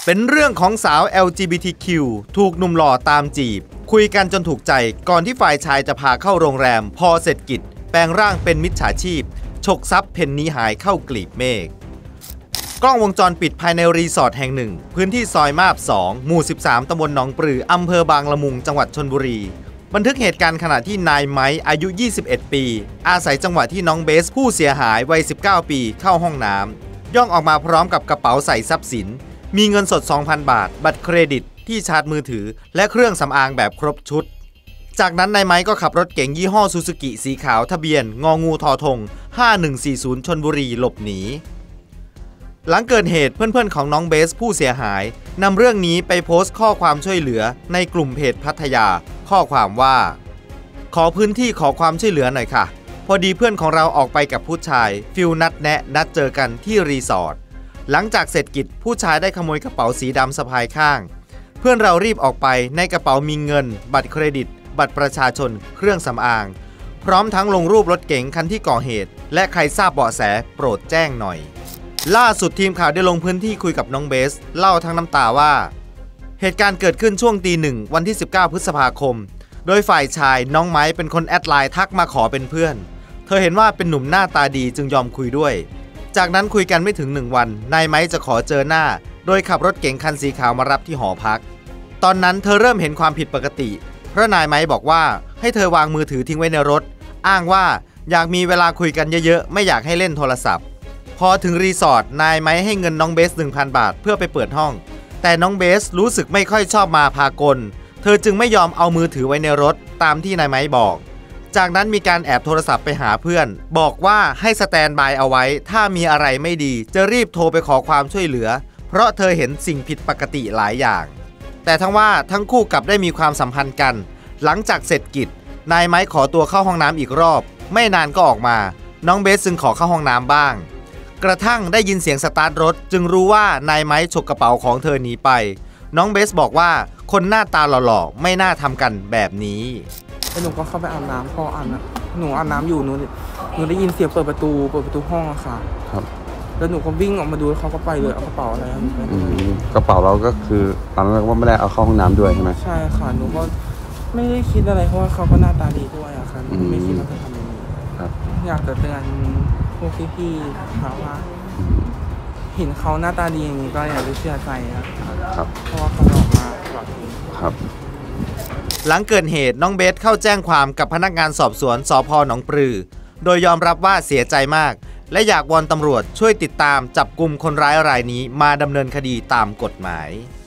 เป็นเรื่องของสาว LGBTQ ถูกหนุ่มหล่อตามจีบคุยกันจนถูกใจก่อนที่ฝ่ายชายจะพาเข้าโรงแรมพอเสร็จกิจแปลงร่างเป็นมิจฉาชีพฉกทรัพย์เพนนีหายเข้ากลีบเมฆกล้องวงจรปิดภายในรีสอร์ทแห่งหนึ่งพื้นที่ซอยมาบ2หมู่13ตำบลหนองปลืออำเภอบางละมุงจังหวัดชลบุรีบันทึกเหตุการณ์ขณะที่นายไม้อายุ21ปีอาศัยจังหวะที่น้องเบสผู้เสียหายวัย19ปีเข้าห้องน้ำย่องออกมาพร้อมกับกระเป๋าใส่ทรัพย์สินมีเงินสด 2,000 บาทบัตรเครดิตที่ชาร์จมือถือและเครื่องสำอางแบบครบชุดจากนั้นนายไม้ก็ขับรถเก๋งยี่ห้อซูซูกิสีขาวทะเบียนงงูทธง5140ชลบุรีหลบหนีหลังเกิดเหตุเพื่อนๆของน้องเบสผู้เสียหายนำเรื่องนี้ไปโพสต์ข้อความช่วยเหลือในกลุ่มเพจพัทยาข้อความว่าขอพื้นที่ขอความช่วยเหลือหน่อยค่ะพอดีเพื่อนของเราออกไปกับผู้ชายฟิลนัดแนะนัดเจอกันที่รีสอร์ทหลังจากเสร็จกิจผู้ชายได้ขโมยกระเป๋าสีดำสะพายข้างเพื่อนเรารีบออกไปในกระเป๋ามีเงินบัตรเครดิตบัตรประชาชนเครื่องสำอางพร้อมทั้งลงรูปรถเก๋งคันที่ก่อเหตุและใครทราบเบาะแสโปรดแจ้งหน่อยล่าสุดทีมข่าวได้ลงพื้นที่คุยกับน้องเบสเล่าทั้งน้ำตาว่าเหตุการณ์เกิดขึ้นช่วงตี 1วันที่19พฤษภาคมโดยฝ่ายชายน้องไม้เป็นคนแอดไลน์ทักมาขอเป็นเพื่อนเธอเห็นว่าเป็นหนุ่มหน้าตาดีจึงยอมคุยด้วยจากนั้นคุยกันไม่ถึง1วันนายไม้จะขอเจอหน้าโดยขับรถเก๋งคันสีขาวมารับที่หอพักตอนนั้นเธอเริ่มเห็นความผิดปกติเพราะนายไม้บอกว่าให้เธอวางมือถือทิ้งไว้ในรถอ้างว่าอยากมีเวลาคุยกันเยอะๆไม่อยากให้เล่นโทรศัพท์พอถึงรีสอร์ทนายไม้ให้เงินน้องเบส 1,000 บาทเพื่อไปเปิดห้องแต่น้องเบสรู้สึกไม่ค่อยชอบมาพากลเธอจึงไม่ยอมเอามือถือไว้ในรถตามที่นายไม้บอกจากนั้นมีการแอบโทรศัพท์ไปหาเพื่อนบอกว่าให้สแตนบายเอาไว้ถ้ามีอะไรไม่ดีจะรีบโทรไปขอความช่วยเหลือเพราะเธอเห็นสิ่งผิดปกติหลายอย่างแต่ทั้งว่าทั้งคู่กลับได้มีความสัมพันธ์กันหลังจากเสร็จกิจนายไม้ขอตัวเข้าห้องน้ำอีกรอบไม่นานก็ออกมาน้องเบสจึงขอเข้าห้องน้ำบ้างกระทั่งได้ยินเสียงสตาร์ทรถจึงรู้ว่านายไม้ฉกกระเป๋าของเธอหนีไปน้องเบสบอกว่าคนหน้าตาหล่อๆไม่น่าทำกันแบบนี้หนูก็เข้าไปอาบน้ำพอหนูอาบน้ำอยู่หนูได้ยินเสียงเปิดประตูห้องอะค่ะครับแล้วหนูก็วิ่งออกมาดูเขาก็ไปเลยเอากระเป๋าอะไรกระเป๋าเราก็คือตอนนั้นว่าไม่ได้เอาเข้าห้องน้ำด้วยใช่ไหมใช่ค่ะหนูก็ไม่ได้คิดอะไรเพราะว่าเขาก็หน้าตาดีด้วยอะค่ะไม่คิดว่าจะทำอย่างนี้ครับอยากจะเตือนพวกพี่ๆเขาว่าเห็นเขาหน้าตาดีอย่างนี้ก็อย่าไปเชื่อใจครับเพราะว่าเขาหลอกมาหลอกทิ้งครับหลังเกิดเหตุน้องเบสเข้าแจ้งความกับพนักงานสอบสวนสภ.หนองปลือโดยยอมรับว่าเสียใจมากและอยากวอนตำรวจช่วยติดตามจับกุมคนร้ายรายนี้มาดำเนินคดีตามกฎหมาย